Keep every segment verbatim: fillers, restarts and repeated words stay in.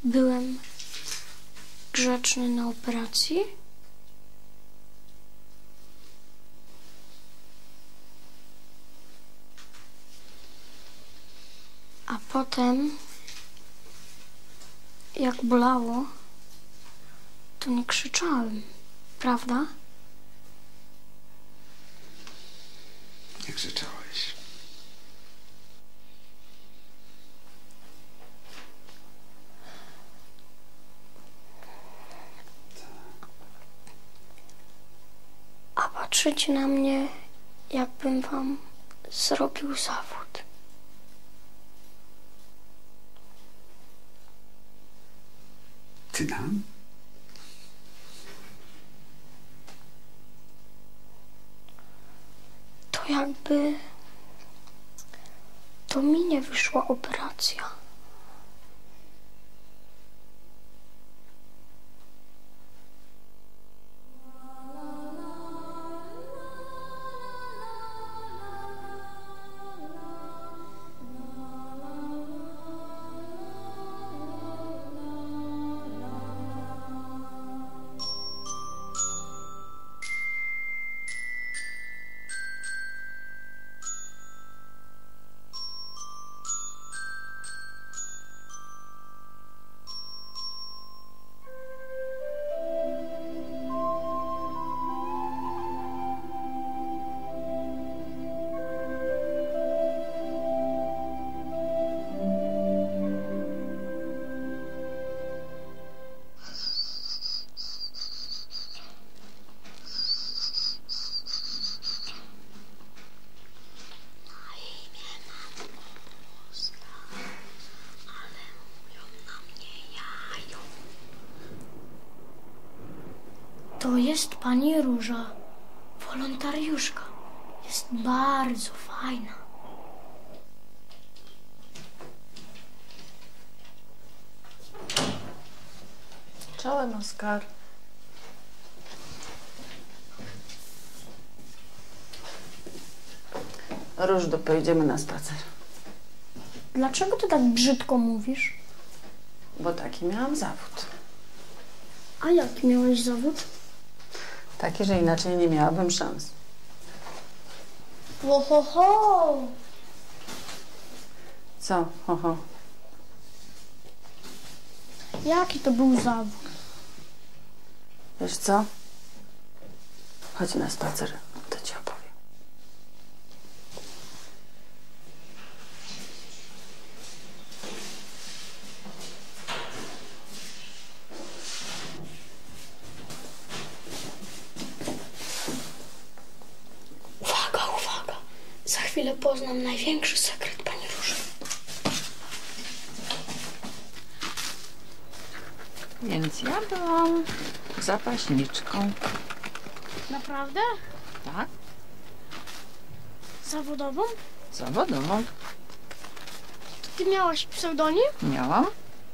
Byłem grzeczny na operacji? A potem, jak bolało, to nie krzyczałem, prawda? Nie krzyczałeś. A patrzycie na mnie, jakbym wam zrobił zawód. Ty nam? To jakby to mi nie wyszła operacja. To jest pani Róża, wolontariuszka. Jest bardzo fajna. Czołem, Oskar. Różdo, pojedziemy na spacer. Dlaczego ty tak brzydko mówisz? Bo taki miałam zawód. A jaki miałeś zawód? Taki, że inaczej nie miałabym szans. Ho, ho, ho. Co? Ho, ho. Jaki to był zawód? Wiesz co? Chodź na spacer, to ci opowiem. Uwaga, uwaga. Za chwilę poznam największy sekret pani Róży. Więc ja byłam zapaśniczką. Naprawdę? Tak? Zawodową? Zawodową. To ty miałaś pseudonim? Miałam.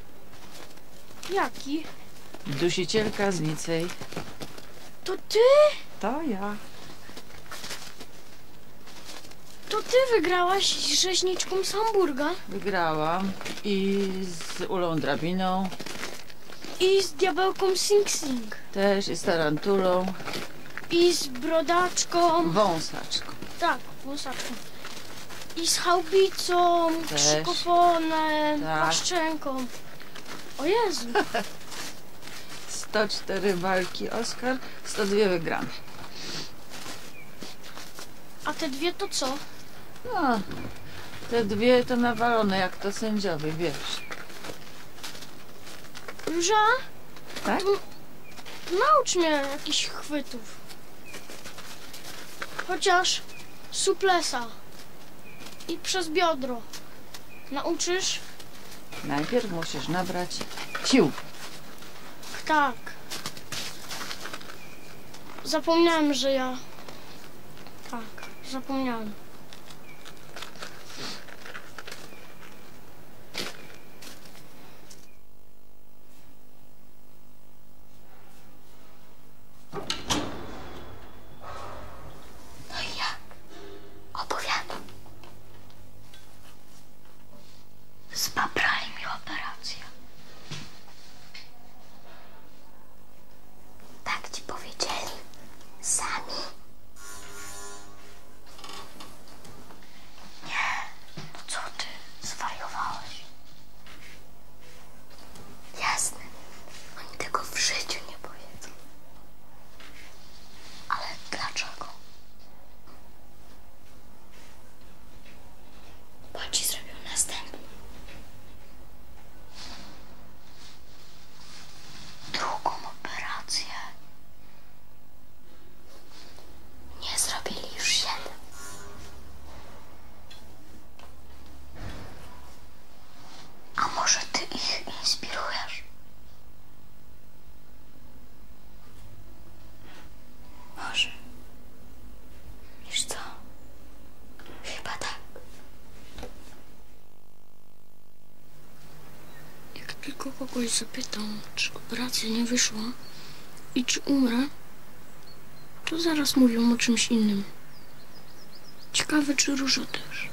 Jaki? Dusicielka z Nicej. To ty? To ja. To ty wygrałaś z rzeźniczką z Hamburga? Wygrałam. I z Ulą Drabiną. I z diabełką Sing Sing. Też i z tarantulą. I z brodaczką. Wąsaczką. Tak, wąsaczką. I z chałbicą, Też. krzykofonem, Tak. paszczenką. O Jezu. sto cztery walki, Oskar. sto dwa wygrane. A te dwie to co? No, te dwie to nawalone, jak to sędziowie, wiesz. Róża? Tak? Naucz mnie jakichś chwytów. Chociaż suplesa. I przez biodro. Nauczysz? Najpierw musisz nabrać sił. Tak. Zapomniałem, że ja... Tak, zapomniałem. No i jak? Opowiadam. Spaprali mi operację. tylko kogoś zapytam, czy operacja nie wyszła i czy umrę, to zaraz mówią o czymś innym. Ciekawe, czy Róża też.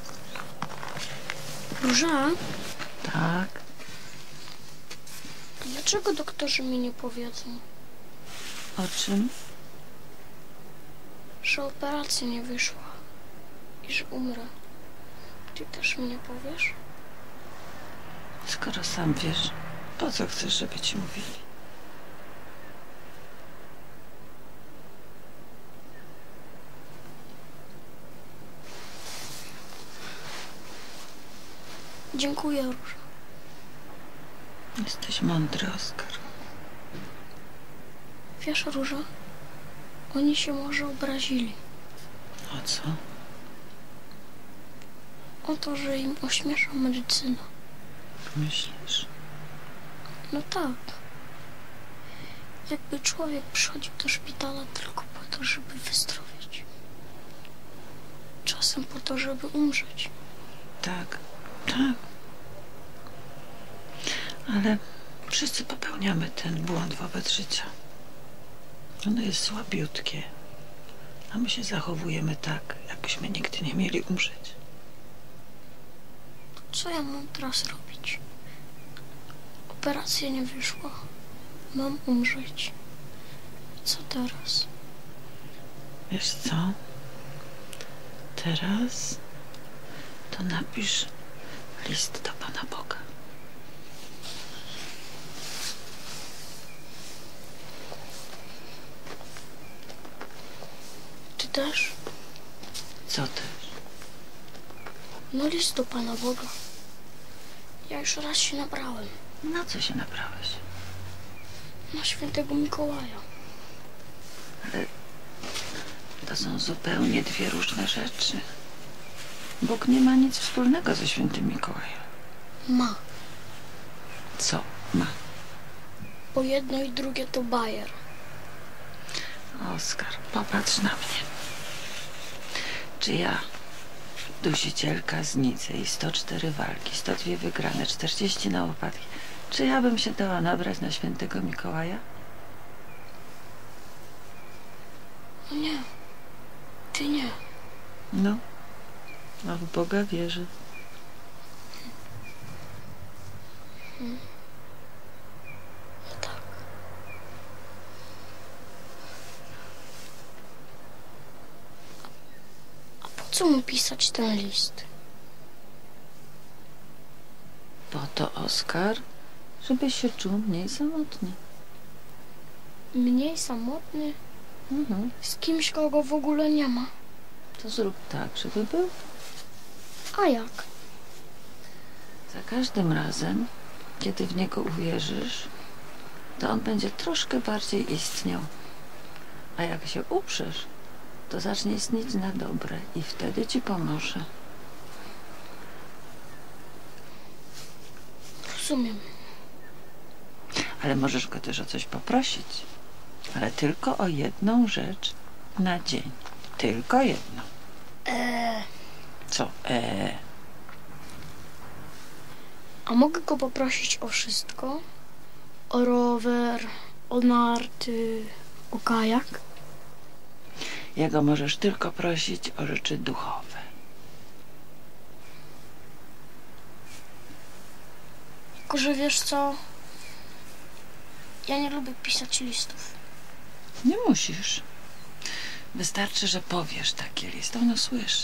Róża? Tak. Dlaczego doktorzy mi nie powiedzą, O czym? że operacja nie wyszła i że umrę? Ty też mi nie powiesz? Skoro sam wiesz, po co chcesz, żeby ci mówili? Dziękuję, Róża. Jesteś mądry, Oskar. Wiesz, Róża, oni się może obrazili O co? o to, że im ośmiesza medycyna. Myślisz? No tak. Jakby człowiek przychodził do szpitala tylko po to, żeby wyzdrowieć. Czasem po to, żeby umrzeć. Tak, tak. Ale wszyscy popełniamy ten błąd wobec życia. Ono jest słabiutkie, a my się zachowujemy tak, jakbyśmy nigdy nie mieli umrzeć. Co ja mam teraz robić? Operacja nie wyszła. Mam umrzeć. Co teraz? Wiesz co? Teraz to napisz list do Pana Boga. Ty też? Co też? No list do Pana Boga. Ja już raz się nabrałem. Na co się nabrałeś? Na świętego Mikołaja. Ale to są zupełnie dwie różne rzeczy. Bóg nie ma nic wspólnego ze świętym Mikołajem. Ma. Co ma? Bo jedno i drugie to bajer. Oskar, popatrz na mnie. Czy ja, dusicielka z Nicei, sto cztery walki, sto dwie wygrane, czterdzieści na łopatki, czy ja bym się dała nabrać na świętego Mikołaja? No nie. Ty nie. No, a w Boga wierzę. No tak. A po co mu pisać ten list? Po to, Oskar, żebyś się czuł mniej samotny. Mniej samotny? Mhm. Z kimś, kogo w ogóle nie ma. To zrób tak, żeby był. A jak? Za każdym razem, kiedy w niego uwierzysz, to on będzie troszkę bardziej istniał. A jak się uprzesz, to zacznie istnieć na dobre i wtedy ci pomoże. Rozumiem. Ale możesz go też o coś poprosić. Ale tylko o jedną rzecz na dzień. Tylko jedną. Eee, Co? Eee. a mogę go poprosić o wszystko? O rower, o narty, o kajak? Jego możesz tylko prosić o rzeczy duchowe. Tylko, że wiesz co? Ja nie lubię pisać listów. Nie musisz. Wystarczy, że powiesz taki list. Ono słyszy.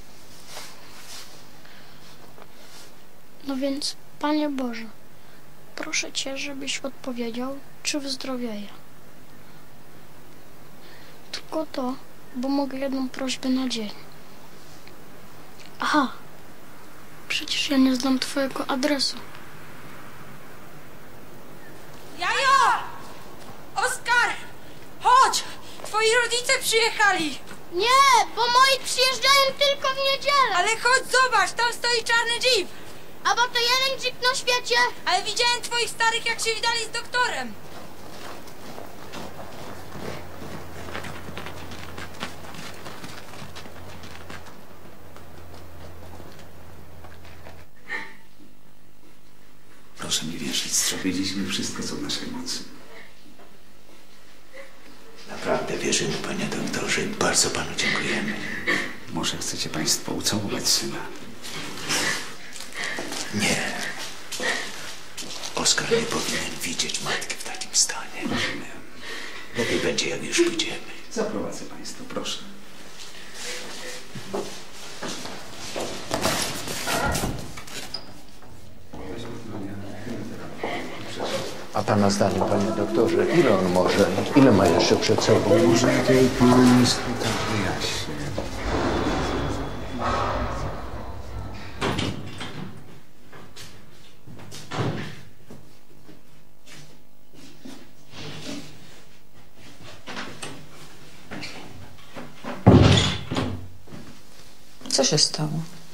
No więc, Panie Boże, proszę Cię, żebyś odpowiedział, czy wyzdrowieję. Tylko to, bo mogę jedną prośbę na dzień. Aha, przecież ja nie znam Twojego adresu. Jajo! Oskar! Chodź! Twoi rodzice przyjechali! Nie, bo moi przyjeżdżają tylko w niedzielę. Ale chodź zobacz, tam stoi czarny jeep! A bo to jeden dzik na świecie. Ale widziałem twoich starych, jak się widali z doktorem! Proszę mi wierzyć. Zrobiliśmy wszystko, co w naszej mocy. Naprawdę wierzymy, panie doktorze, i bardzo panu dziękujemy. Może chcecie państwo ucałować syna? Nie. Oskar nie powinien widzieć matki w takim stanie. Rozumiem. Lepiej będzie, jak już pójdziemy. Zaprowadzę państwa, proszę. A pana zdaniem, panie doktorze, ile on może, ile ma jeszcze przed sobą? Może lepiej państwu tak wyjaśnię. Co się stało?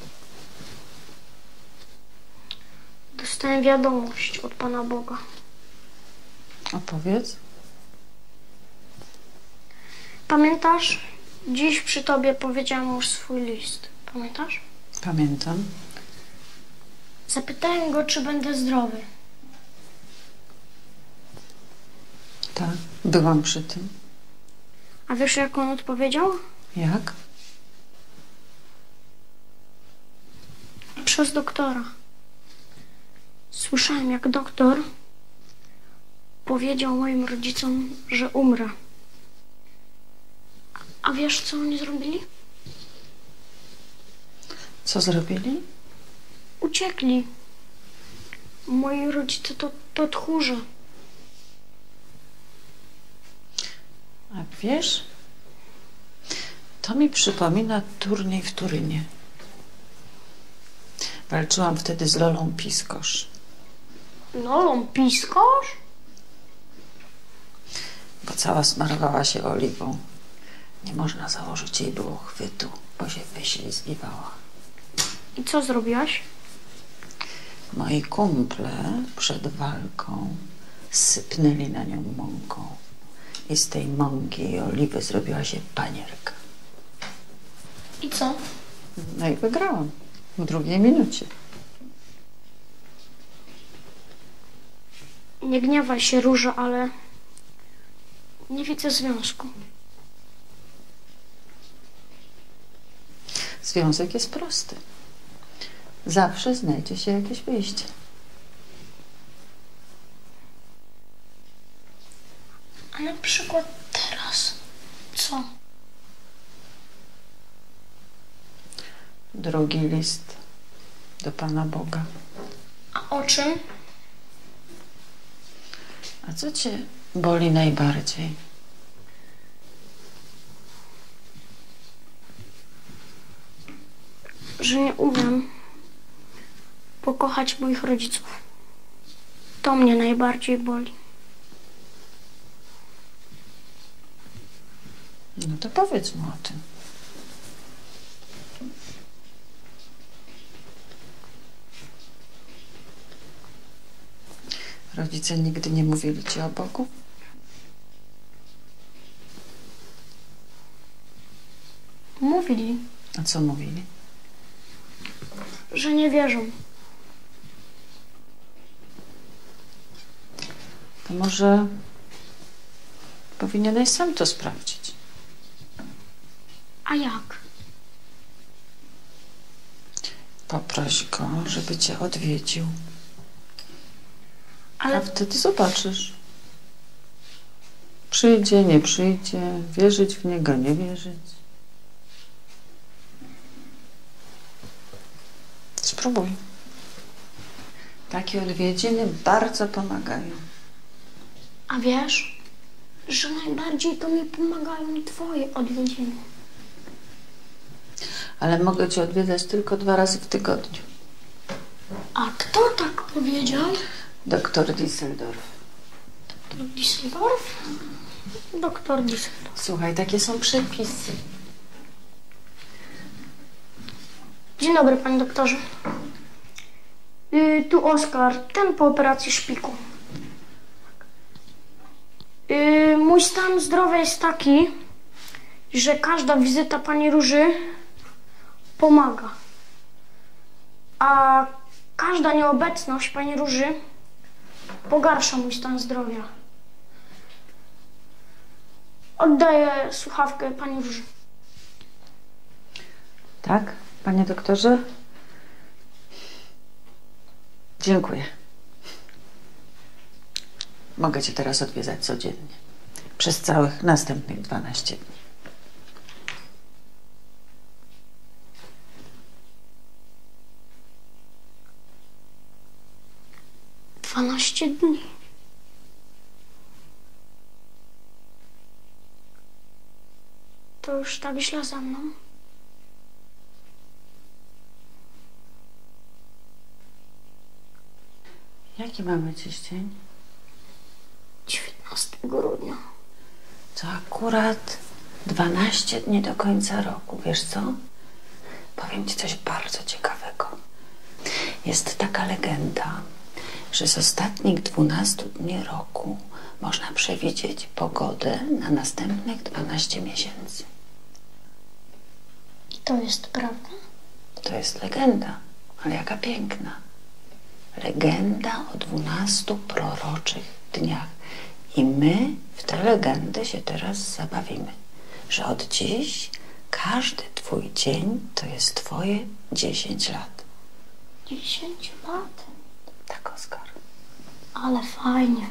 Dostałem wiadomość od Pana Boga. Opowiedz. Pamiętasz? Dziś przy tobie powiedziałam już swój list. Pamiętasz? Pamiętam. Zapytałem go, czy będę zdrowy. Tak, byłam przy tym. A wiesz, jak on odpowiedział? Jak? Przez doktora. Słyszałem, jak doktor powiedział moim rodzicom, że umrę. A wiesz, co oni zrobili? Co zrobili? Uciekli. Moi rodzice to, to tchórze. A wiesz, to mi przypomina turniej w Turynie. Walczyłam wtedy z Lolą Piskosz. Lolą Piskosz? Bo cała smarowała się oliwą. Nie można założyć jej było chwytu, bo się wyślizgiwała. I co zrobiłaś? Moi kumple przed walką sypnęli na nią mąką. I z tej mąki i oliwy zrobiła się panierka. I co? No i wygrałam w drugiej minucie. Nie gniewaj się, Różo, ale nie widzę związku. Związek jest prosty. Zawsze znajdzie się jakieś wyjście. A na przykład teraz co? Drugi list do Pana Boga. A o czym? A co cię boli najbardziej? Że nie umiem pokochać moich rodziców. To mnie najbardziej boli. No to powiedz mu o tym. Rodzice nigdy nie mówili ci o Bogu? Mówili, A co mówili? że nie wierzą. To może powinieneś sam to sprawdzić. A jak? Poproś go, żeby cię odwiedził. Ale A wtedy zobaczysz. Przyjdzie, nie przyjdzie, wierzyć w niego, nie wierzyć. Spróbuj. Takie odwiedziny bardzo pomagają. A wiesz, że najbardziej to mi pomagają twoje odwiedziny. Ale mogę cię odwiedzać tylko dwa razy w tygodniu. A kto tak powiedział? Doktor Düsseldorf. Doktor Düsseldorf? Doktor Düsseldorf. Słuchaj, takie są przepisy. Dzień dobry, panie doktorze. Yy, tu Oskar, ten po operacji szpiku. Yy, mój stan zdrowia jest taki, że każda wizyta pani Róży pomaga. A każda nieobecność pani Róży Pogarsza mój stan zdrowia. Oddaję słuchawkę pani Róży. Tak, panie doktorze? Dziękuję. Mogę cię teraz odwiedzać codziennie. Przez całych następnych dwanaście dni. Dwanaście dni. To już tak źle ze mną. Jaki mamy dziś dzień? dziewiętnastego grudnia. To akurat dwanaście dni do końca roku. Wiesz co? Powiem ci coś bardzo ciekawego. Jest taka legenda, że z ostatnich dwunastu dni roku można przewidzieć pogodę na następnych dwanaście miesięcy. I to jest prawda? To jest legenda, ale jaka piękna. Legenda o dwunastu proroczych dniach. I my w tę legendę się teraz zabawimy, że od dziś każdy twój dzień to jest twoje dziesięć lat. Dziesięć lat? Tak, Oskar. Ale fajnie.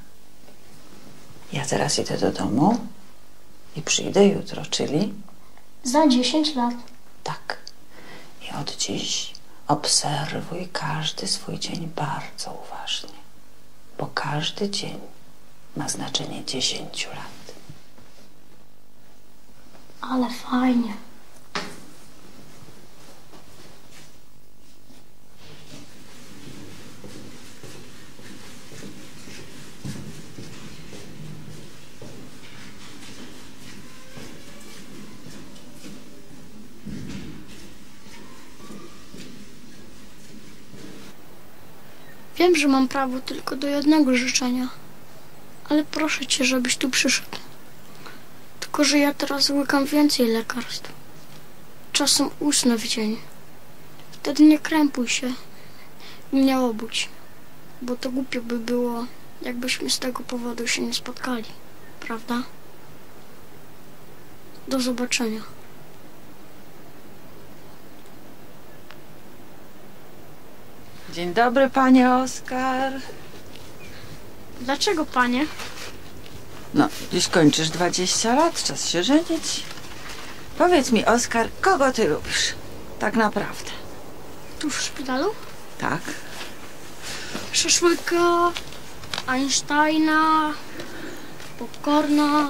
Ja teraz idę do domu i przyjdę jutro, czyli Za dziesięć lat. tak. I od dziś obserwuj każdy swój dzień bardzo uważnie, bo każdy dzień ma znaczenie dziesięciu lat. Ale fajnie. Wiem, że mam prawo tylko do jednego życzenia, ale proszę cię, żebyś tu przyszedł. Tylko że ja teraz łykam więcej lekarstw. Czasem usnę w dzień. Wtedy nie krępuj się i mnie obudź, bo to głupio by było, jakbyśmy z tego powodu się nie spotkali, prawda? Do zobaczenia. Dzień dobry, panie Oskar. Dlaczego, panie? No, dziś kończysz dwadzieścia lat, czas się żenić. Powiedz mi, Oskar, kogo ty lubisz? Tak naprawdę. Tu w szpitalu? Tak. Szaszłyka, Einsteina, popcorna.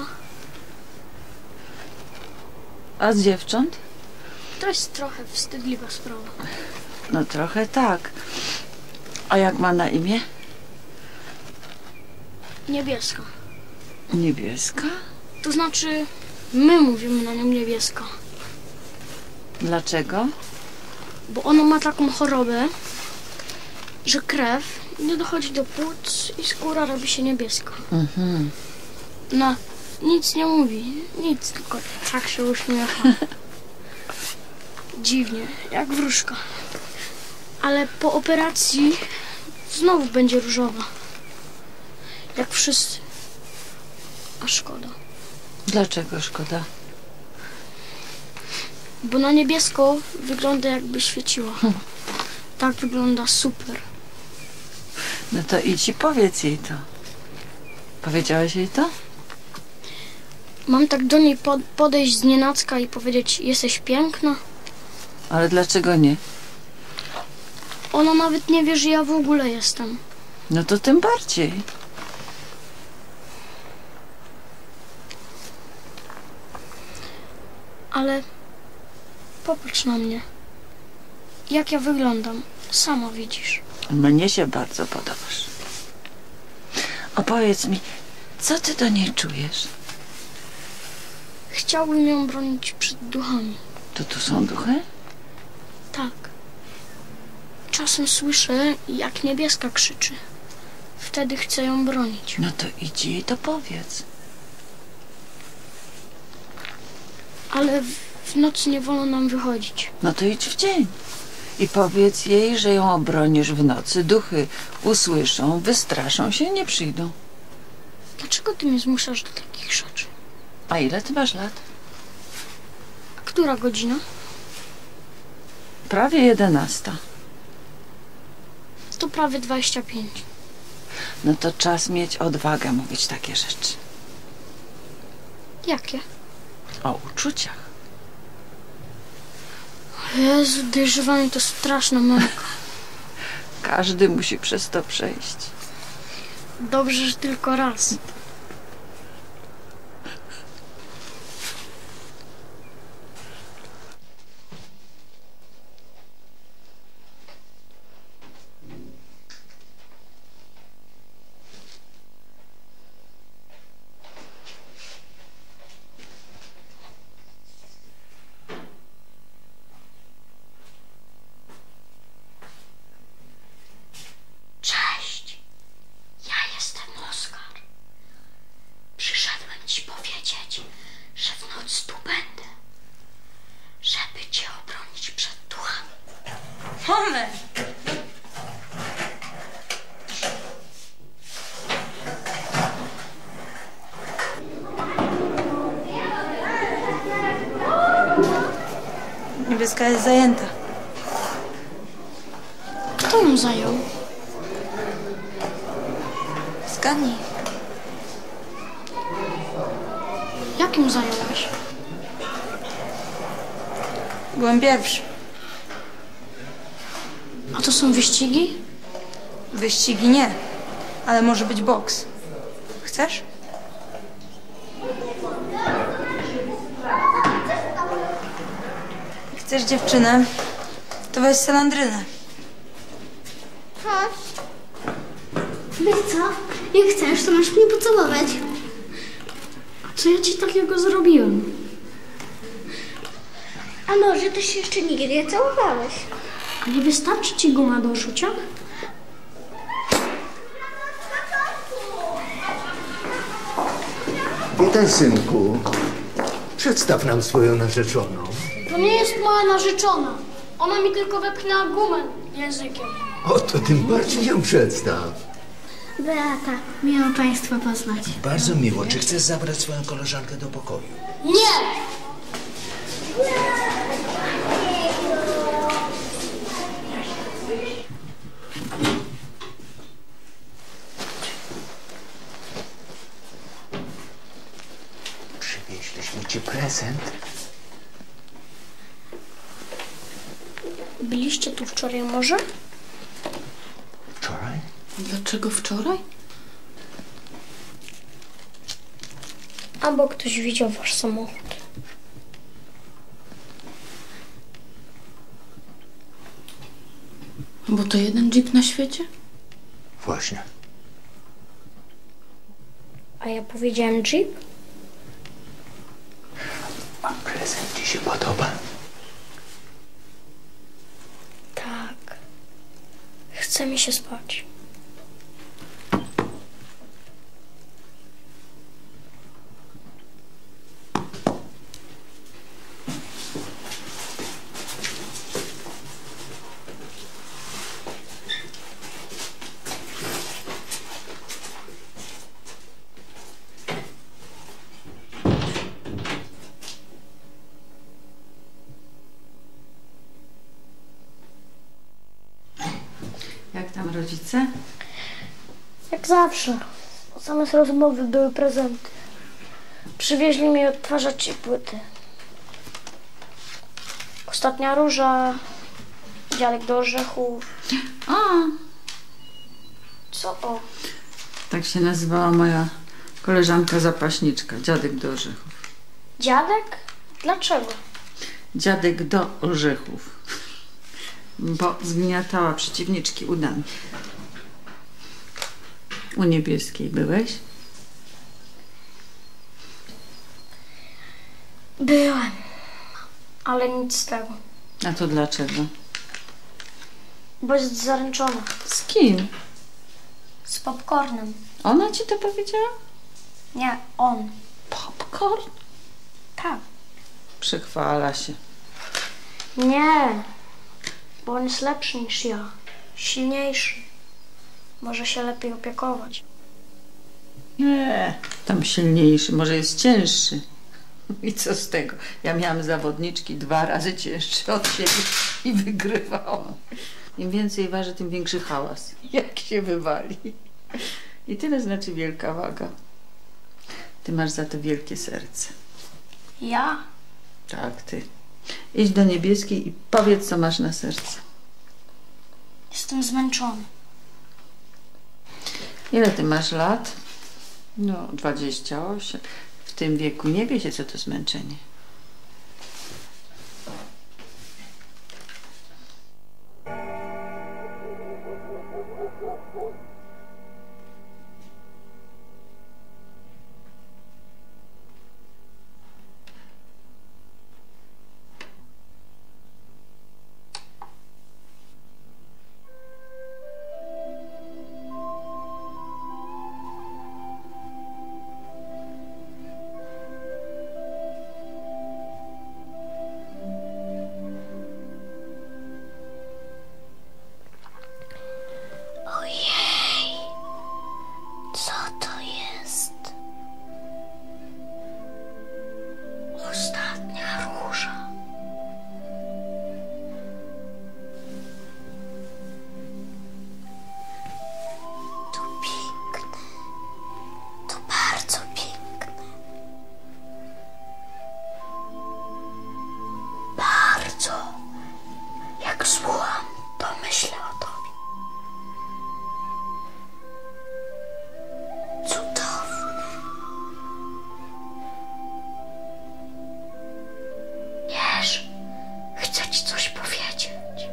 A z dziewcząt? To jest trochę wstydliwa sprawa. No trochę tak. A jak ma na imię? Niebieska. Niebieska? To znaczy, my mówimy na nią niebieska. Dlaczego? Bo ona ma taką chorobę, że krew nie dochodzi do płuc i skóra robi się niebieska. Mhm. No, nic nie mówi, nic, tylko tak się uśmiecha. Dziwnie, jak wróżka. Ale po operacji znowu będzie różowa. Jak wszyscy. A szkoda. Dlaczego szkoda? Bo na niebiesko wygląda, jakby świeciła. Tak wygląda super. No to idź i powiedz jej to. Powiedziałeś jej to? Mam tak do niej pod- podejść znienacka i powiedzieć: jesteś piękna? Ale dlaczego nie? Ona nawet nie wie, że ja w ogóle jestem. No to tym bardziej. Ale popatrz na mnie. Jak ja wyglądam. Sama widzisz. Mnie się bardzo podobasz. Opowiedz mi, co ty do niej czujesz? Chciałbym ją bronić przed duchami. To tu są duchy? Tak. Czasem słyszę, jak niebieska krzyczy. Wtedy chcę ją bronić. No to idź jej to powiedz. Ale w, w nocy nie wolno nam wychodzić. No to idź w dzień. I powiedz jej, że ją obronisz w nocy. Duchy usłyszą, wystraszą się i nie przyjdą. Dlaczego ty mnie zmuszasz do takich rzeczy? A ile ty masz lat? A która godzina? Prawie jedenasta. To prawie dwadzieścia pięć. No to czas mieć odwagę mówić takie rzeczy. Jakie? O uczuciach. Jezu, dojrzewanie to straszna męka. Każdy musi przez to przejść. Dobrze, że tylko raz. Cześć, ja jestem Oskar. Przyszedłem ci powiedzieć, że w nocy tu będę, żeby cię obronić przed duchami. Moment! Niebieska jest zajęta. Kto ją zajął? Zgadnij. Jak ją zająłeś? Byłem pierwszy. A to są wyścigi? Wyścigi nie, ale może być boks. Chcesz? Jak chcesz dziewczynę, to weź salandrynę. Chodź. Wiesz co? Jak chcesz, to masz mnie pocałować. A co ja ci takiego zrobiłem? A może ty się jeszcze nigdy nie całowałeś? A nie wystarczy ci guma do rzucia? Witaj, synku. Przedstaw nam swoją narzeczoną. To nie jest moja narzeczona. Ona mi tylko wepchnęła gumę językiem. O, to tym bardziej ją przedstaw. Beata, miło państwa poznać. Bardzo miło. Czy chcesz zabrać swoją koleżankę do pokoju? Nie! Przywieźliśmy ci prezent. Byliście tu wczoraj może? Wczoraj? Dlaczego wczoraj? Albo ktoś widział wasz samochód. Bo to jeden jeep na świecie? Właśnie. A ja powiedziałem jeep? A prezent ci się podoba? Tak. Chce mi się spać. Jak tam rodzice? Jak zawsze. Zamiast rozmowy były prezenty. Przywieźli mi odtwarzacz i płyty. Ostatnia róża, dziadek do orzechów. A, Co o? tak się nazywała moja koleżanka zapaśniczka. Dziadek do orzechów. Dziadek? Dlaczego? Dziadek do orzechów. Bo zgniatała przeciwniczki udami. U Niebieskiej byłeś? Byłem. Ale nic z tego. A to dlaczego? Bo jest zaręczona. Z kim? Z popcornem. Ona ci to powiedziała? Nie, on. Popcorn? Tak. Przychwala się. Nie. bo on jest lepszy niż ja. Silniejszy. Może się lepiej opiekować. Nie, tam silniejszy, może jest cięższy. I co z tego? Ja miałam zawodniczki dwa razy cięższe od siebie i wygrywałam. Im więcej waży, tym większy hałas. Jak się wywali. I tyle znaczy wielka waga. Ty masz za to wielkie serce. Ja? Tak, ty. Idź do Niebieskiej i powiedz, co masz na sercu. Jestem zmęczony. Ile ty masz lat? No, dwadzieścia osiem. W tym wieku nie wie się, co to zmęczenie. Ojej, co to jest? Ostatnia róża. To piękne, to bardzo piękne. Bardzo. Jak słucham, to myślę o tobie. Cudowne. Wiesz, chcę ci coś powiedzieć.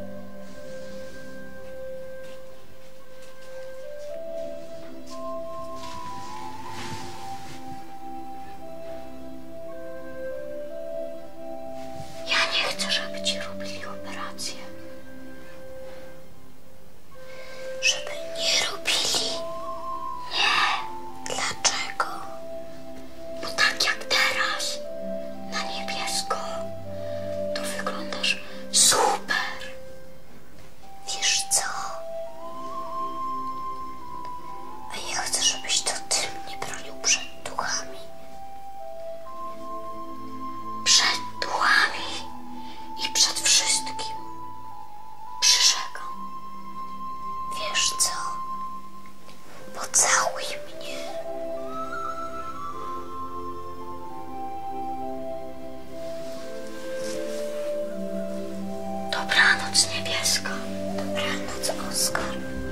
Ja nie chcę, żeby ci robili operację. Żeby nie robili. Nie. Dlaczego? Bo tak jak teraz, na niebiesko, to wyglądasz super. Wiesz co? A ja chcę, żebyś to ty mnie bronił przed duchami. Przed duchami i przed wszystkim. Przyrzekam. Wiesz co? Pocałuj mnie. Dobranoc, Niebieska. Dobranoc, Oskar.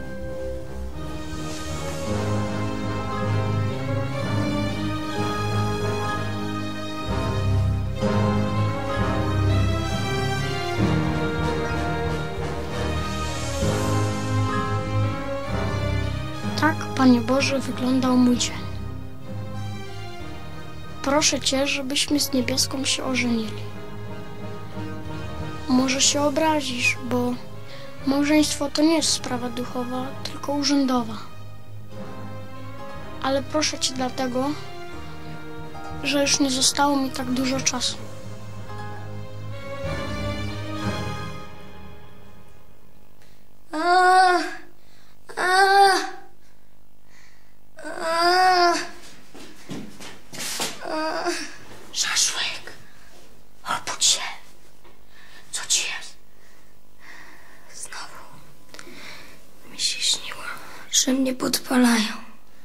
Tak, Panie Boże, wyglądał mój dzień. Proszę Cię, żebyśmy z Niebieską się ożenili. Może się obrazisz, bo małżeństwo to nie jest sprawa duchowa, tylko urzędowa. Ale proszę Cię dlatego, że już nie zostało mi tak dużo czasu. A, a, a, a. Szaszłyk, obudź się. Co ci jest? Znowu mi się śniło, że mnie podpalają.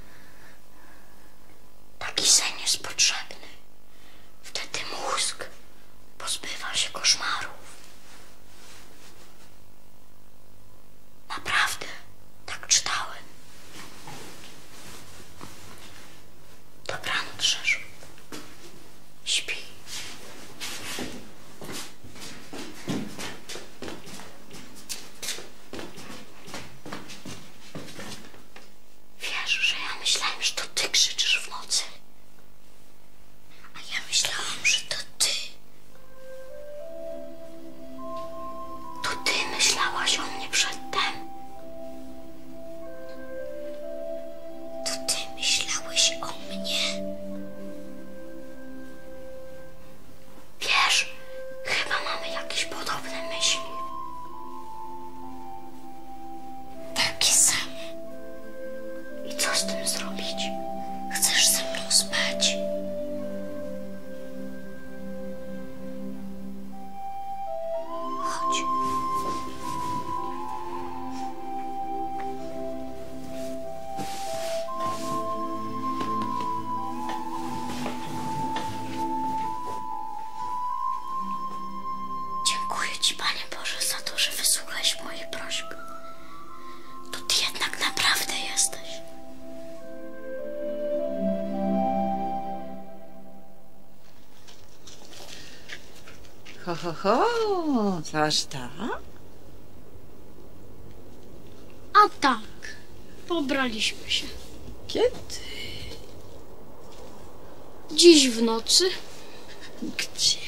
Taki sen jest potrzebny. Wtedy mózg pozbywa się koszmarów. Naprawdę, tak czytałem. Dobranoc, Rzeszu. Śpi. Wiesz, że ja myślałem, że to ty krzyczysz w nocy. A ja myślałam, że to ty. To ty myślałaś o mnie przedtem. To ty myślałeś o mnie. Wiesz, chyba mamy jakieś podobne myśli. to, że wysłuchałeś mojej prośby. To ty jednak naprawdę jesteś. Ho, ho, ho, aż tak? A tak, pobraliśmy się. Kiedy? Dziś w nocy Gdzie?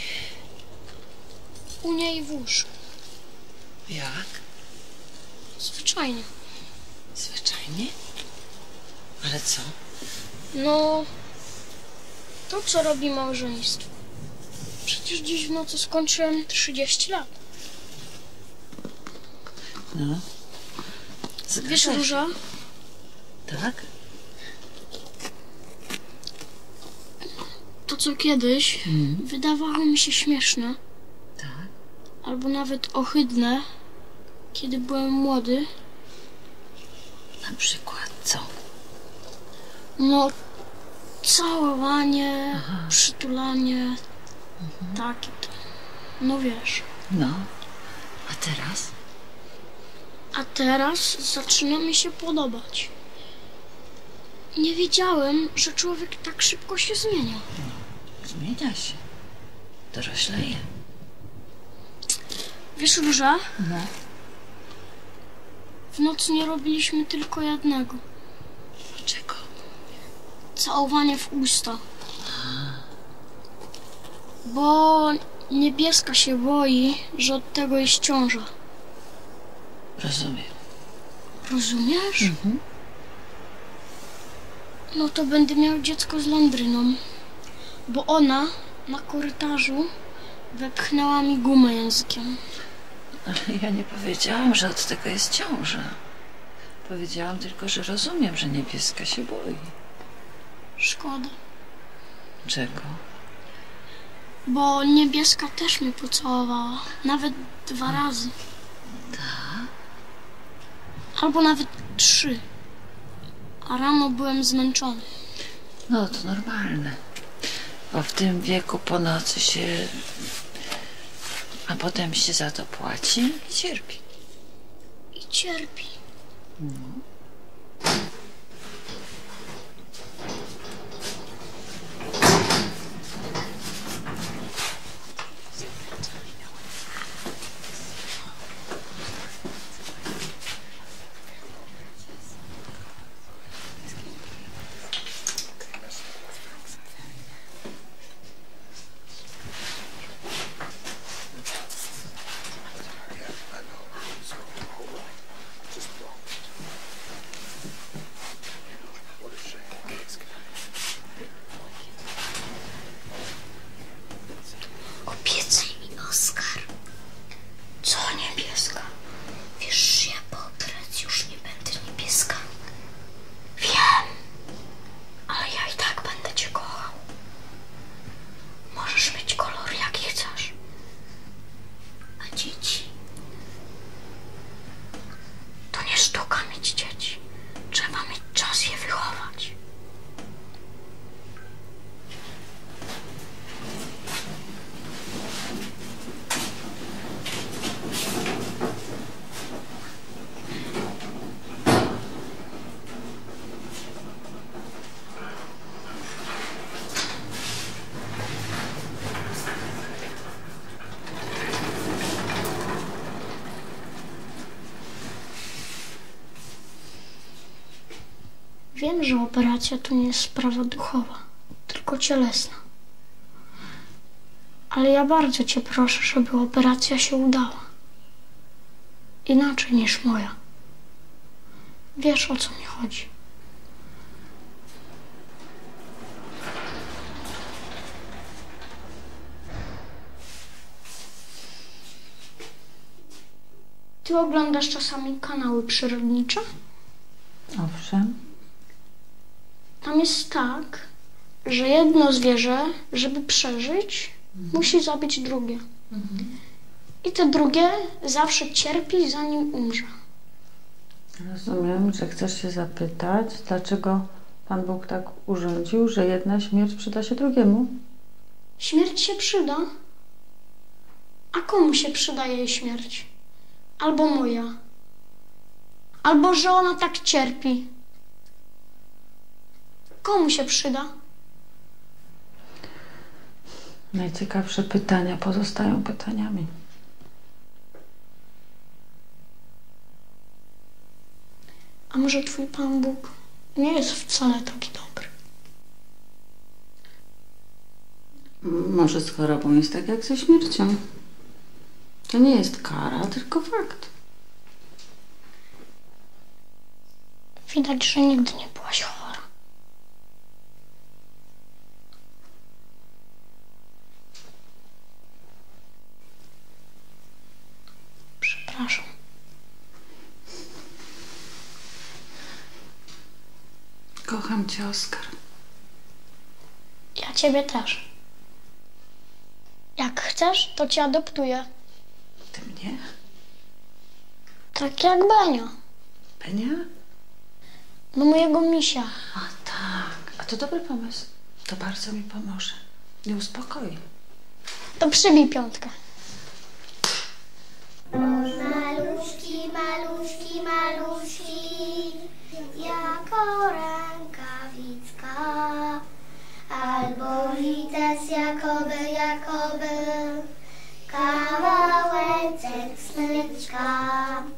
u niej w łóżku. Jak? Zwyczajnie. Zwyczajnie? Ale co? No, to co robi małżeństwo. Przecież dziś w nocy skończyłem trzydzieści lat. No. Wiesz, Zgadza się. Róża, Tak? to co kiedyś Mhm. wydawało mi się śmieszne, Tak. albo nawet ohydne, kiedy byłem młody, Na przykład co? no całowanie, przytulanie, takie to. No wiesz. No. A teraz? A teraz zaczyna mi się podobać. Nie wiedziałem, że człowiek tak szybko się zmienia. Zmienia się. Dorośleje. Wiesz, Róża, No. w nocy nie robiliśmy tylko jednego. Dlaczego? Całowanie w usta. Bo Niebieska się boi, że od tego jest ciąża. Rozumiem. Rozumiesz? Mhm. No to będę miał dziecko z Landryną. Bo ona na korytarzu wepchnęła mi gumę językiem. Ale ja nie powiedziałam, że od tego jest ciąża. Powiedziałam tylko, że rozumiem, że Niebieska się boi. Szkoda. Czego? Bo Niebieska też mnie pocałowała. Nawet dwa razy. Tak? Albo nawet trzy. A rano byłem zmęczony. No to normalne. Bo w tym wieku po nocy się... A potem się za to płaci i cierpi. I cierpi. Obiecaj mi, Oskar. Co Niebieska? Wiesz, że ja po operacji już nie będę niebieska. Wiem, ale ja i tak będę cię kochał. Możesz mieć kolor jaki chcesz. A dzieci? To nie sztuka mieć dzieci. Trzeba mieć czas je wychować. Wiem, że operacja to nie jest sprawa duchowa, tylko cielesna. Ale ja bardzo cię proszę, żeby operacja się udała. Inaczej niż moja. Wiesz, o co mi chodzi. Ty oglądasz czasami kanały przyrodnicze? Owszem. Tam jest tak, że jedno zwierzę, żeby przeżyć, musi zabić drugie. I te drugie zawsze cierpi, zanim umrze. Rozumiem, że chcesz się zapytać, dlaczego Pan Bóg tak urządził, że jedna śmierć przyda się drugiemu? Śmierć się przyda. A komu się przyda jej śmierć? Albo moja. Albo że ona tak cierpi. Komu się przyda? Najciekawsze pytania pozostają pytaniami. A może twój Pan Bóg nie jest wcale taki dobry? Może z chorobą jest tak jak ze śmiercią. To nie jest kara, tylko fakt. Widać, że nigdy nie byłaś chora. Przepraszam. Kocham cię, Oskar. Ja ciebie też. Jak chcesz, to cię adoptuję. Ty mnie? Tak jak Benia. Benia? Do mojego misia. A tak. A to dobry pomysł. To bardzo mi pomoże. Nie uspokoi. To przybij piątkę. Maluszki, maluszki, maluszki, jako rękawiczka, albo lites jakoby, jakoby, kawałeczek smyczka.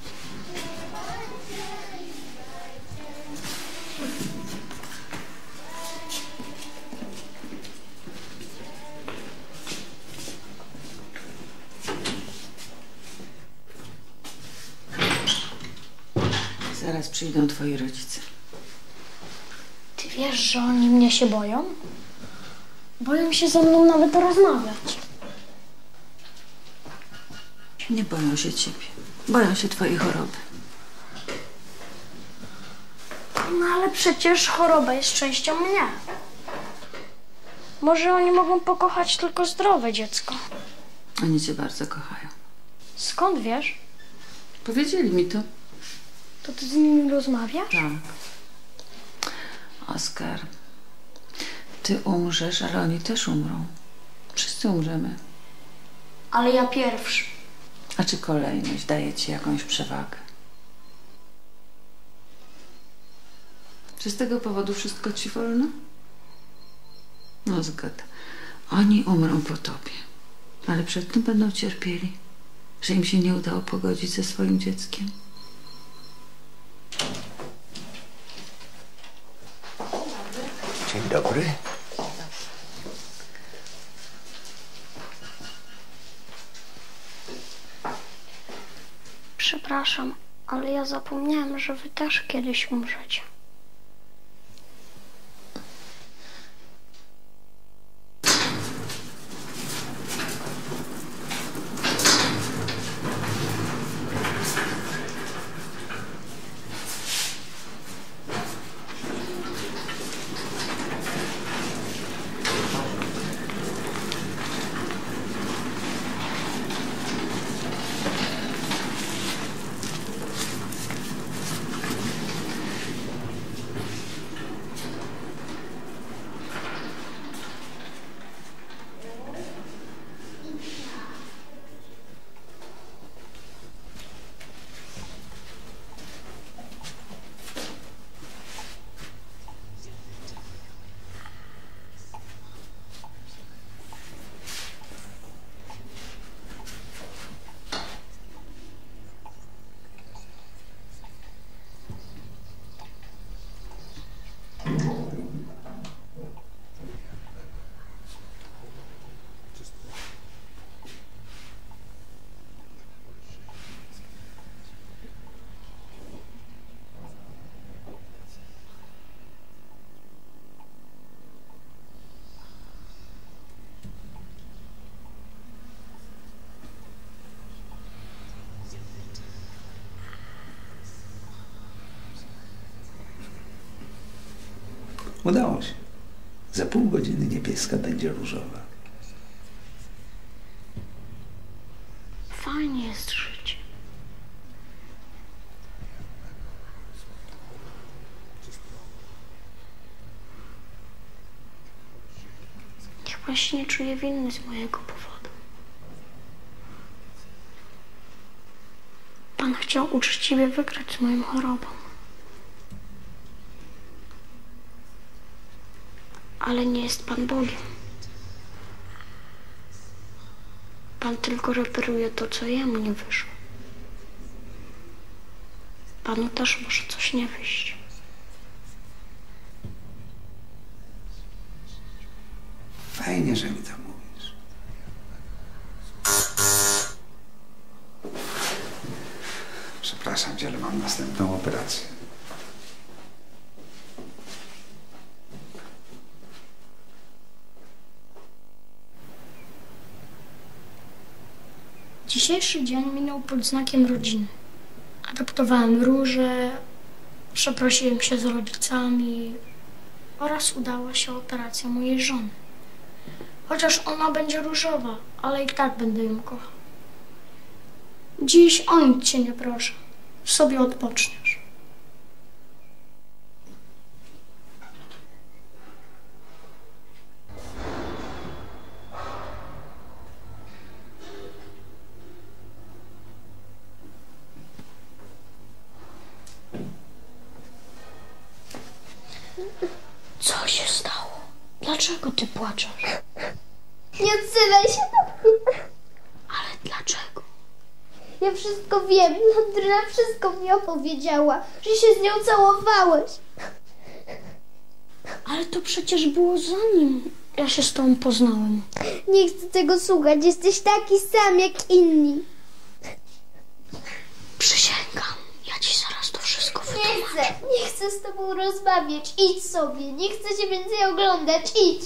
Zaraz przyjdą twoi rodzice. Ty wiesz, że oni mnie się boją? Boją się ze mną nawet rozmawiać. Nie boją się ciebie. Boją się twojej choroby. No ale przecież choroba jest częścią mnie. Może oni mogą pokochać tylko zdrowe dziecko. Oni cię bardzo kochają. Skąd wiesz? Powiedzieli mi to. To ty z nimi rozmawiasz? Tak. Oskar, ty umrzesz, ale oni też umrą. Wszyscy umrzemy. Ale ja pierwszy. A czy kolejność daje ci jakąś przewagę? Czy z tego powodu wszystko ci wolno? No zgoda. Oni umrą po tobie. Ale przed tym będą cierpieli, że im się nie udało pogodzić ze swoim dzieckiem. Dzień dobry. Przepraszam, ale ja zapomniałem, że wy też kiedyś umrzecie. Udało się. Za pół godziny niebieska będzie różowa. Fajnie jest żyć. Niech pan się nie czuje winny z mojego powodu. Pan chciał uczciwie wygrać z moją chorobą. Ale nie jest Pan Bogiem. Pan tylko reperuje to, co Jemu nie wyszło. Panu też może coś nie wyjść. Fajnie, że mi to mówisz. Przepraszam cię, ale mam następną operację. Dzisiejszy dzień minął pod znakiem rodziny. Adoptowałem Różę, przeprosiłem się z rodzicami oraz udała się operacja mojej żony. Chociaż ona będzie różowa, ale i tak będę ją kochał. Dziś o nic cię nie proszę. Sobie odpoczniesz. Co się stało? Dlaczego ty płaczesz? Nie odzywaj się do mnie. Ale dlaczego? Ja wszystko wiem. Landryna wszystko mi opowiedziała, że się z nią całowałeś. Ale to przecież było zanim ja się z tobą poznałem. Nie chcę tego słuchać. Jesteś taki sam jak inni. Przysięgam, ja ci zaraz to wszystko Nie wytłumaczę. chcę. Nie chcę z tobą rozmawiać. Idź sobie. Nie chcę cię więcej oglądać. Idź.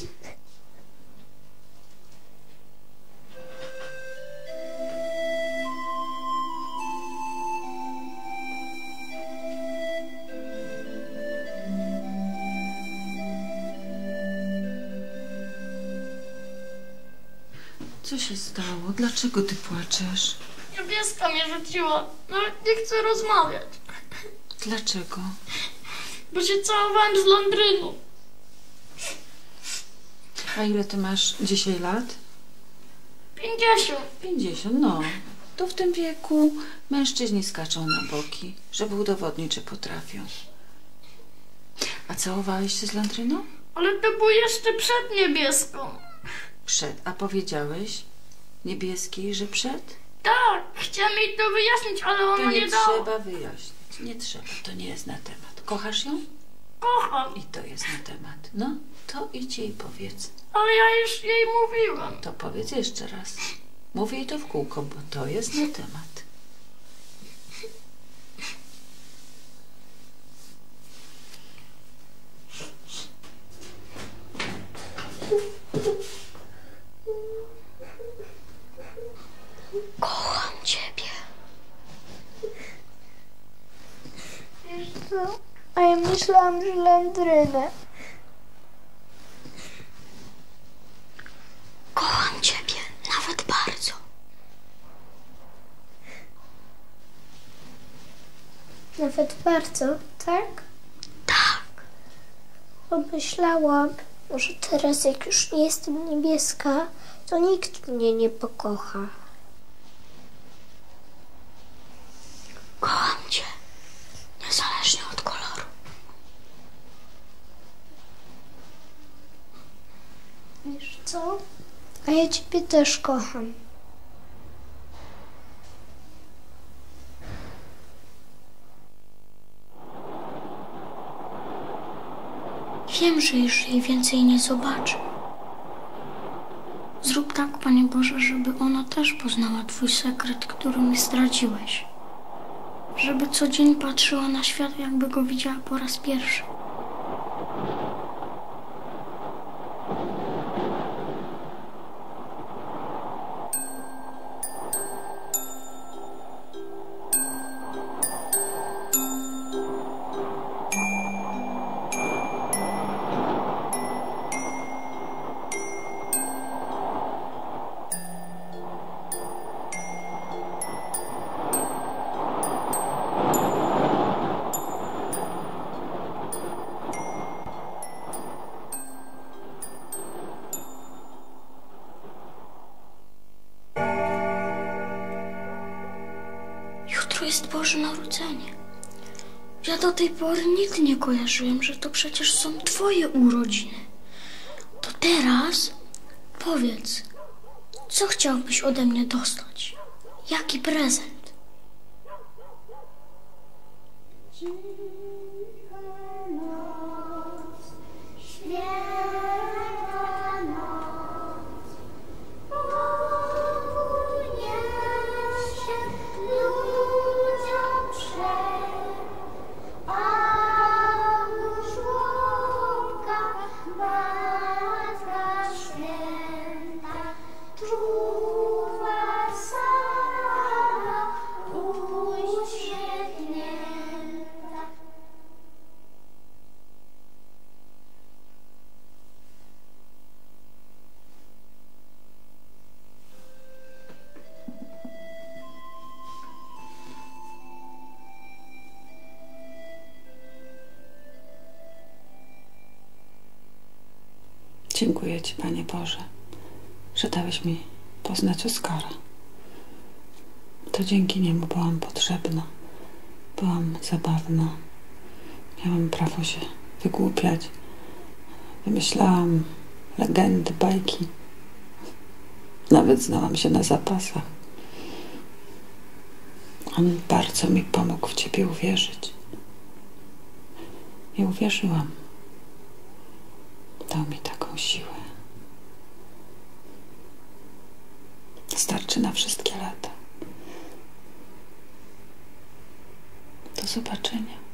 Co się stało? Dlaczego ty płaczesz? Niebieska mnie rzuciła. Nawet nie chcę rozmawiać. Dlaczego? Bo się całowałem z Landryną. A ile ty masz dzisiaj lat? Pięćdziesiąt. Pięćdziesiąt, no. To w tym wieku mężczyźni skaczą na boki, żeby udowodnić, że potrafią. A całowałeś się z Landryną? Ale to było jeszcze przed niebieską. Przed. A powiedziałeś niebieskiej, że przed? Tak, chciałam jej to wyjaśnić, ale To ona nie, nie dała. trzeba wyjaśnić. Nie trzeba. To nie jest na temat. Kochasz ją? Kocham, I to jest na temat. No, to idź jej powiedz. ale ja już jej mówiłam. To powiedz jeszcze raz. Mów jej to w kółko, bo to jest na temat. Kocham ciebie. Wiesz co? A ja myślałam, że Landrynę. Kocham ciebie, nawet bardzo. Nawet bardzo, tak? Tak. Pomyślałam, że teraz jak już nie jestem niebieska, to nikt mnie nie pokocha. Kocham cię, niezależnie od koloru. Wiesz co? A ja ciebie też kocham. Wiem, że już jej więcej nie zobaczę. Zrób tak, Panie Boże, żeby ona też poznała Twój sekret, który mi zdradziłeś. Żeby co dzień patrzyła na świat, jakby go widziała po raz pierwszy. Jutro jest Boże Narodzenie. Ja do tej pory nigdy nie kojarzyłem, że to przecież są twoje urodziny. To teraz powiedz, co chciałbyś ode mnie dostać? Jaki prezent? Dziękuję Ci, Panie Boże, że dałeś mi poznać Oskara. To dzięki niemu byłam potrzebna, byłam zabawna. Miałam prawo się wygłupiać. Wymyślałam legendy, bajki. Nawet znałam się na zapasach. On bardzo mi pomógł w Ciebie uwierzyć. I uwierzyłam. Dał mi taką siłę. Starczy na wszystkie lata. Do zobaczenia.